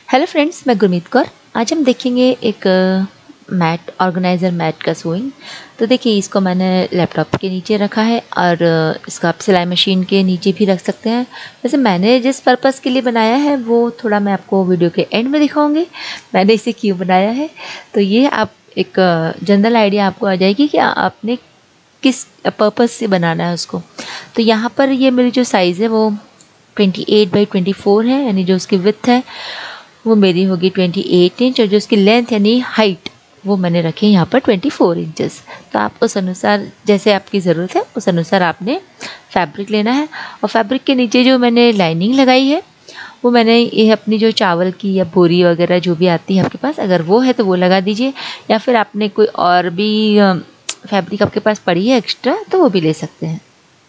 Hello friends, मैं गुरमीत कौर। आज हम देखेंगे एक मैट ऑर्गेनाइज़र मैट का सोइंग। तो देखिए, इसको मैंने लैपटॉप के नीचे रखा है और इसको आप सिलाई मशीन के नीचे भी रख सकते हैं। वैसे मैंने जिस पर्पज़ के लिए बनाया है वो थोड़ा मैं आपको वीडियो के एंड में दिखाऊंगी मैंने इसे क्यों बनाया है। तो ये आप एक जनरल आइडिया आपको आ जाएगी कि आपने किस पर्पज़ से बनाना है उसको। तो यहाँ पर ये मेरी जो साइज़ है वो 28x24 है, यानी जो उसकी विड्थ है वो मेरी होगी 28 इंच, और जो उसकी लेंथ यानी हाइट वो मैंने रखी है यहाँ पर 24 इंचेस। तो आप उस अनुसार, जैसे आपकी ज़रूरत है उस अनुसार आपने फैब्रिक लेना है। और फैब्रिक के नीचे जो मैंने लाइनिंग लगाई है वो मैंने ये अपनी जो चावल की या बोरी वगैरह जो भी आती है आपके पास, अगर वो है तो वो लगा दीजिए, या फिर आपने कोई और भी फैब्रिक आपके पास पड़ी है एक्स्ट्रा तो वो भी ले सकते हैं।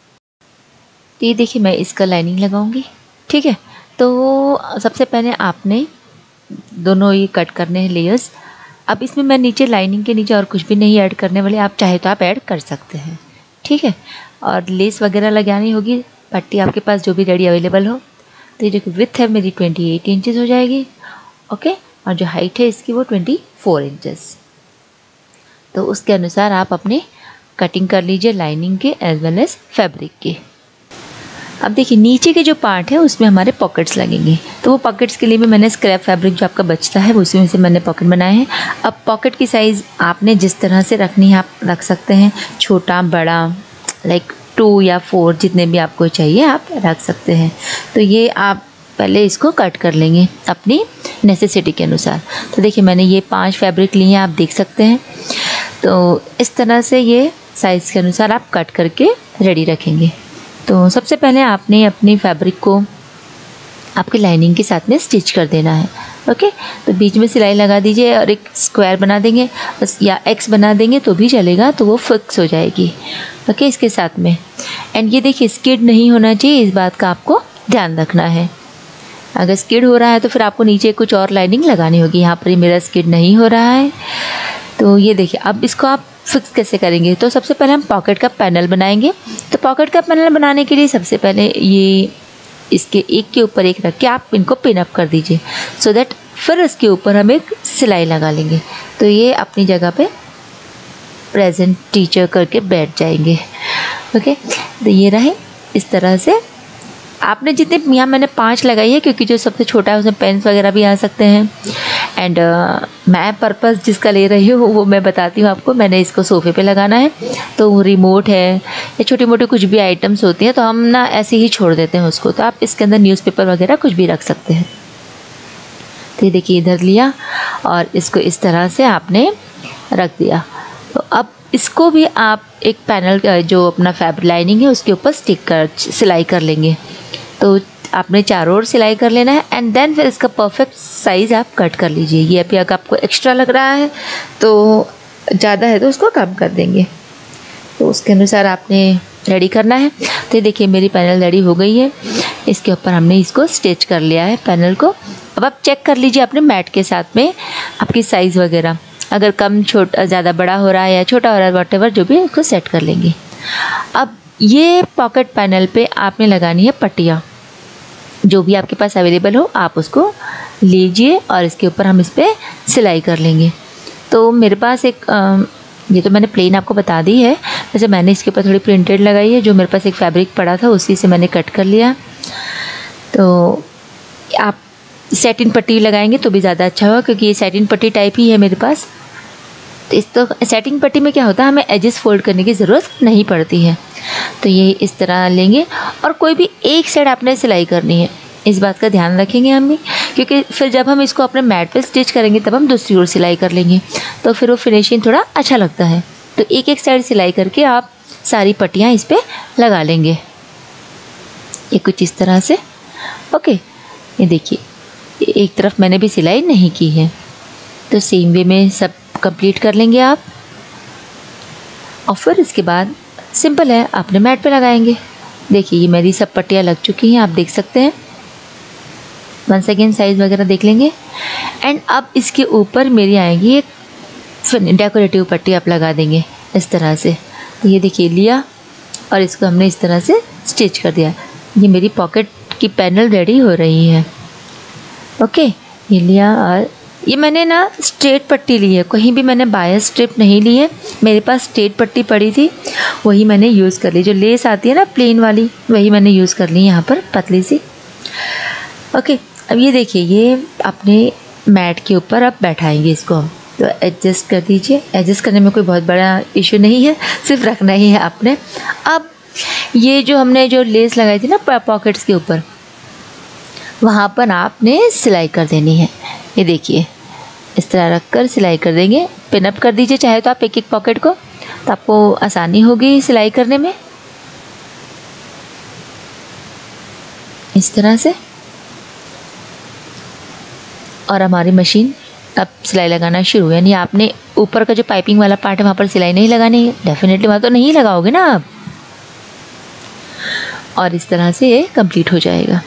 तो ये देखिए, मैं इसका लाइनिंग लगाऊंगी। ठीक है, तो सबसे पहले आपने दोनों ये कट करने हैं लेयर्स। अब इसमें मैं नीचे लाइनिंग के नीचे और कुछ भी नहीं ऐड करने वाले, आप चाहे तो आप ऐड कर सकते हैं। ठीक है, और लेस वगैरह लगानी होगी, पट्टी आपके पास जो भी रेडी अवेलेबल हो। तो ये जो विड्थ है मेरी 28 इंचेस हो जाएगी। ओके, और जो हाइट है इसकी वो 24 इंचेस। तो उसके अनुसार आप अपने कटिंग कर लीजिए लाइनिंग के एज वेल एज फैब्रिक के। अब देखिए, नीचे के जो पार्ट है उसमें हमारे पॉकेट्स लगेंगे। तो वो पॉकेट्स के लिए भी मैंने स्क्रैप फैब्रिक जो आपका बचता है उसी में से मैंने पॉकेट बनाए हैं। अब पॉकेट की साइज़ आपने जिस तरह से रखनी है आप रख सकते हैं, छोटा बड़ा, लाइक 2 या 4 जितने भी आपको चाहिए आप रख सकते हैं। तो ये आप पहले इसको कट कर लेंगे अपनी नेसेसिटी के अनुसार। तो देखिए, मैंने ये 5 फैब्रिक लिए हैं, आप देख सकते हैं। तो इस तरह से ये साइज़ के अनुसार आप कट करके रेडी रखेंगे। तो सबसे पहले आपने अपनी फैब्रिक को आपके लाइनिंग के साथ में स्टिच कर देना है। ओके, तो बीच में सिलाई लगा दीजिए और एक स्क्वायर बना देंगे, बस, या एक्स बना देंगे तो भी चलेगा, तो वो फिक्स हो जाएगी। ओके, इसके साथ में। एंड ये देखिए, स्किड नहीं होना चाहिए, इस बात का आपको ध्यान रखना है। अगर स्किड हो रहा है तो फिर आपको नीचे कुछ और लाइनिंग लगानी होगी। यहाँ पर मेरा स्किड नहीं हो रहा है। तो ये देखिए, अब इसको आप फिक्स कैसे करेंगे। तो सबसे पहले हम पॉकेट का पैनल बनाएंगे। तो पॉकेट का पैनल बनाने के लिए सबसे पहले ये इसके एक के ऊपर एक रख के आप इनको पिन अप कर दीजिए, सो दैट फिर इसके ऊपर हम एक सिलाई लगा लेंगे। तो ये अपनी जगह पे प्रेजेंट टीचर करके बैठ जाएंगे। ओके, तो ये रहे इस तरह से। आपने जितने, यहाँ मैंने 5 लगाई है क्योंकि जो सबसे छोटा है उसमें पेन्स वगैरह भी आ सकते हैं। एंड मैं पर्पज़ जिसका ले रही हूँ वो मैं बताती हूँ आपको। मैंने इसको सोफ़े पे लगाना है, तो रिमोट है या छोटे मोटे कुछ भी आइटम्स होती हैं तो हम ना ऐसे ही छोड़ देते हैं उसको। तो आप इसके अंदर न्यूज़पेपर वगैरह कुछ भी रख सकते हैं। तो ये देखिए, इधर लिया और इसको इस तरह से आपने रख दिया। तो अब इसको भी आप एक पैनल जो अपना फैब्रिक लाइनिंग है उसके ऊपर स्टिक कर सिलाई कर लेंगे। तो आपने चारों ओर सिलाई कर लेना है एंड देन फिर इसका परफेक्ट साइज़ आप कट कर लीजिए। ये अभी अगर आपको एक्स्ट्रा लग रहा है तो ज़्यादा है तो उसको कम कर देंगे। तो उसके अनुसार आपने रेडी करना है। तो ये देखिए, मेरी पैनल रेडी हो गई है। इसके ऊपर हमने इसको स्टिच कर लिया है पैनल को। अब आप चेक कर लीजिए अपने मैट के साथ में आपकी साइज़ वगैरह, अगर कम छोटा ज़्यादा बड़ा हो रहा है या छोटा हो रहा है, वॉटेवर जो भी, उसको सेट कर लेंगे। अब ये पॉकेट पैनल पे आपने लगानी है पट्टियाँ, जो भी आपके पास अवेलेबल हो आप उसको लीजिए और इसके ऊपर हम इस पर सिलाई कर लेंगे। तो मेरे पास एक ये तो मैंने प्लेन आपको बता दी है, वैसे मैंने इसके ऊपर थोड़ी प्रिंटेड लगाई है। जो मेरे पास एक फैब्रिक पड़ा था उसी से मैंने कट कर लिया। तो आप सैटिन पट्टी लगाएंगे तो भी ज़्यादा अच्छा होगा, क्योंकि ये सैटिन पट्टी टाइप ही है मेरे पास। तो सैटिन पट्टी में क्या होता है, हमें एजेस फोल्ड करने की ज़रूरत नहीं पड़ती है। तो ये इस तरह लेंगे और कोई भी एक साइड आपने सिलाई करनी है, इस बात का ध्यान रखेंगे हम भी, क्योंकि फिर जब हम इसको अपने मैट पे स्टिच करेंगे तब हम दूसरी ओर सिलाई कर लेंगे, तो फिर वो फिनिशिंग थोड़ा अच्छा लगता है। तो एक एक साइड सिलाई करके आप सारी पट्टियाँ इस पर लगा लेंगे, ये कुछ इस तरह से। ओके, ये देखिए, एक तरफ मैंने भी सिलाई नहीं की है। तो सेम वे में सब कंप्लीट कर लेंगे आप, और फिर इसके बाद सिंपल है, अपने मैट पे लगाएंगे। देखिए, ये मेरी सब पट्टियाँ लग चुकी हैं, आप देख सकते हैं। वंस अगेन साइज़ वगैरह देख लेंगे। एंड अब इसके ऊपर मेरी आएगी एक डेकोरेटिव पट्टी, आप लगा देंगे इस तरह से। तो ये देखिए, लिया और इसको हमने इस तरह से स्टिच कर दिया। ये मेरी पॉकेट की पैनल रेडी हो रही है। ओके, ये लिया और ये मैंने ना स्ट्रेट पट्टी ली है, कहीं भी मैंने बायस स्ट्रिप नहीं ली है, मेरे पास स्ट्रेट पट्टी पड़ी थी वही मैंने यूज़ कर ली। जो लेस आती है ना प्लेन वाली वही मैंने यूज़ कर ली यहाँ पर पतली सी। ओके, अब ये देखिए ये अपने मैट के ऊपर अब बैठाएंगे इसको हम। तो एडजस्ट कर दीजिए, एडजस्ट करने में कोई बहुत बड़ा इशू नहीं है, सिर्फ रखना ही है आपने। अब ये जो हमने जो लेस लगाई थी ना पॉकेट्स के ऊपर, वहाँ पर आपने सिलाई कर देनी है। ये देखिए इस तरह रख कर सिलाई कर देंगे। पिन अप कर दीजिए चाहे तो आप एक एक पॉकेट को, तो आपको आसानी होगी सिलाई करने में। इस तरह से। और हमारी मशीन अब सिलाई लगाना शुरू, यानी आपने ऊपर का जो पाइपिंग वाला पार्ट है वहाँ पर सिलाई नहीं लगानी है, डेफिनेटली वहाँ तो नहीं लगाओगे ना आप। और इस तरह से ये कंप्लीट हो जाएगा।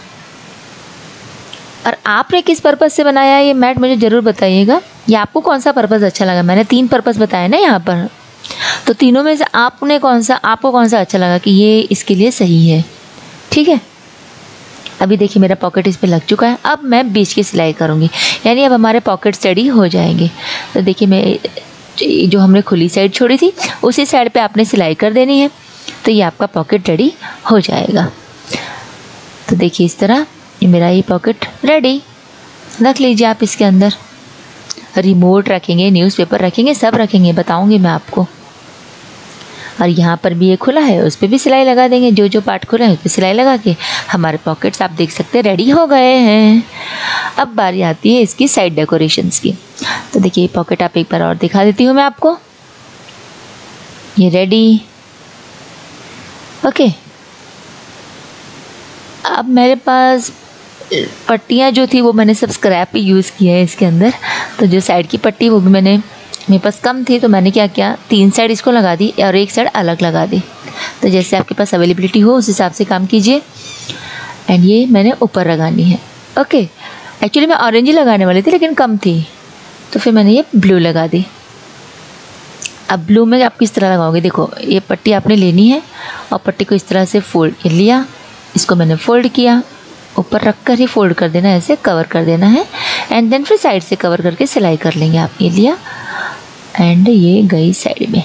और आपने किस पर्पज़ से बनाया ये मैट मुझे ज़रूर बताइएगा। ये आपको कौन सा पर्पज़ अच्छा लगा? मैंने 3 पर्पज़ बताए ना यहाँ पर, तो तीनों में से आपको कौन सा अच्छा लगा कि ये इसके लिए सही है? ठीक है, अभी देखिए मेरा पॉकेट इस पे लग चुका है। अब मैं बीच की सिलाई करूँगी, यानी अब हमारे पॉकेट रेडी हो जाएंगे। तो देखिए मैं जो हमने खुली साइड छोड़ी थी उसी साइड पे आपने सिलाई कर देनी है, तो ये आपका पॉकेट रेडी हो जाएगा। तो देखिए इस तरह ये मेरा ये पॉकेट रेडी। रख लीजिए आप इसके अंदर, रिमोट रखेंगे, न्यूज़पेपर रखेंगे, सब रखेंगे, बताऊँगी मैं आपको। और यहाँ पर भी ये खुला है, उस पर भी सिलाई लगा देंगे। जो जो पार्ट खुला है उस पर सिलाई लगा के हमारे पॉकेट्स आप देख सकते हैं रेडी हो गए हैं। अब बारी आती है इसकी साइड डेकोरेशंस की। तो देखिए ये पॉकेट आप एक बार और दिखा देती हूँ मैं आपको। ये रेडी। ओके, अब मेरे पास पट्टियाँ जो थी वो मैंने सब स्क्रैप ही यूज़ किया है इसके अंदर। तो जो साइड की पट्टी वो भी मेरे पास कम थी, तो मैंने क्या किया 3 साइड इसको लगा दी और 1 साइड अलग लगा दी। तो जैसे आपके पास अवेलेबिलिटी हो उस हिसाब से काम कीजिए। एंड ये मैंने ऊपर लगानी है। ओके, एक्चुअली मैं ऑरेंज ही लगाने वाली थी लेकिन कम थी, तो फिर मैंने ये ब्लू लगा दी। अब ब्लू में आप किस तरह लगाओगे? देखो ये पट्टी आपने लेनी है और पट्टी को इस तरह से फोल्ड कर लिया, इसको मैंने फोल्ड किया, ऊपर रख कर ही फोल्ड कर देना, ऐसे कवर कर देना है। एंड देन फिर साइड से कवर करके सिलाई कर लेंगे आप। ये लिया एंड ये गई साइड में।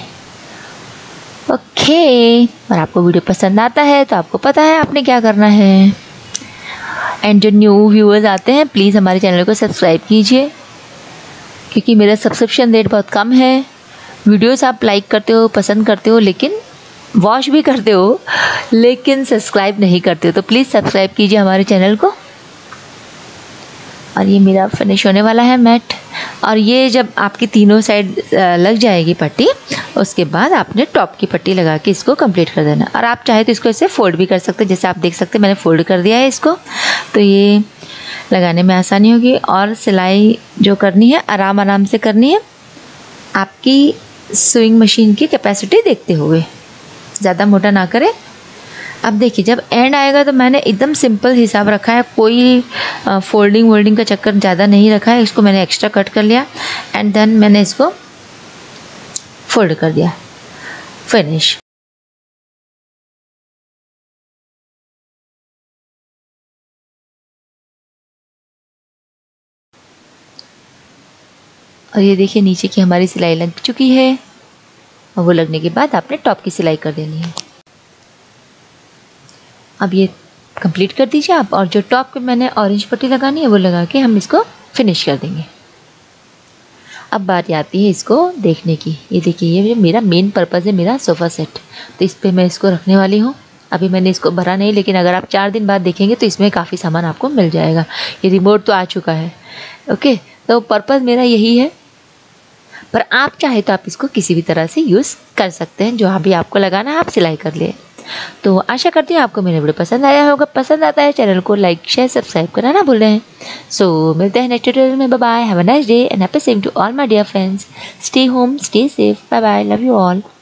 ओके, और आपको वीडियो पसंद आता है तो आपको पता है आपने क्या करना है। एंड जो न्यू व्यूअर्स आते हैं प्लीज़ हमारे चैनल को सब्सक्राइब कीजिए, क्योंकि मेरा सब्सक्रिप्शन रेट बहुत कम है। वीडियोस आप लाइक करते हो, पसंद करते हो, लेकिन वॉच भी करते हो लेकिन सब्सक्राइब नहीं करते हो, तो प्लीज़ सब्सक्राइब कीजिए हमारे चैनल को। और ये मेरा फिनिश होने वाला है मैट। और ये जब आपकी तीनों साइड लग जाएगी पट्टी, उसके बाद आपने टॉप की पट्टी लगा के इसको कंप्लीट कर देना। और आप चाहे तो इसको ऐसे फोल्ड भी कर सकते हैं, जैसे आप देख सकते हैं मैंने फोल्ड कर दिया है इसको, तो ये लगाने में आसानी होगी। और सिलाई जो करनी है आराम से करनी है, आपकी सुइंग मशीन की कैपेसिटी देखते हुए, ज़्यादा मोटा ना करें। अब देखिए जब एंड आएगा तो मैंने एकदम सिंपल हिसाब रखा है, कोई फोल्डिंग का चक्कर ज़्यादा नहीं रखा है। इसको मैंने एक्स्ट्रा कट कर लिया एंड देन मैंने इसको फोल्ड कर दिया। फिनिश। और ये देखिए नीचे की हमारी सिलाई लग चुकी है, और वो लगने के बाद आपने टॉप की सिलाई कर देनी है। अब ये कंप्लीट कर दीजिए आप, और जो टॉप पे मैंने ऑरेंज पट्टी लगानी है वो लगा के हम इसको फिनिश कर देंगे। अब बारी आती है इसको देखने की। ये देखिए ये मेरा मेन पर्पज़ है, मेरा सोफ़ा सेट, तो इस पर मैं इसको रखने वाली हूँ। अभी मैंने इसको भरा नहीं, लेकिन अगर आप 4 दिन बाद देखेंगे तो इसमें काफ़ी सामान आपको मिल जाएगा। ये रिमोट तो आ चुका है। ओके, तो पर्पज़ मेरा यही है, पर आप चाहे तो आप इसको किसी भी तरह से यूज़ कर सकते हैं, जो अभी आपको लगाना है आप सिलाई कर ले। तो आशा करती हूँ आपको मेरा वीडियो पसंद आया होगा। पसंद आता है चैनल को लाइक शेयर सब्सक्राइब करना ना भूल रहे हैं। सो मिलते हैं नेक्स्ट ट्यूटोरियल में। Bye bye, have a nice day and happy same to all my dear friends. Stay home, stay safe, bye bye, love you all.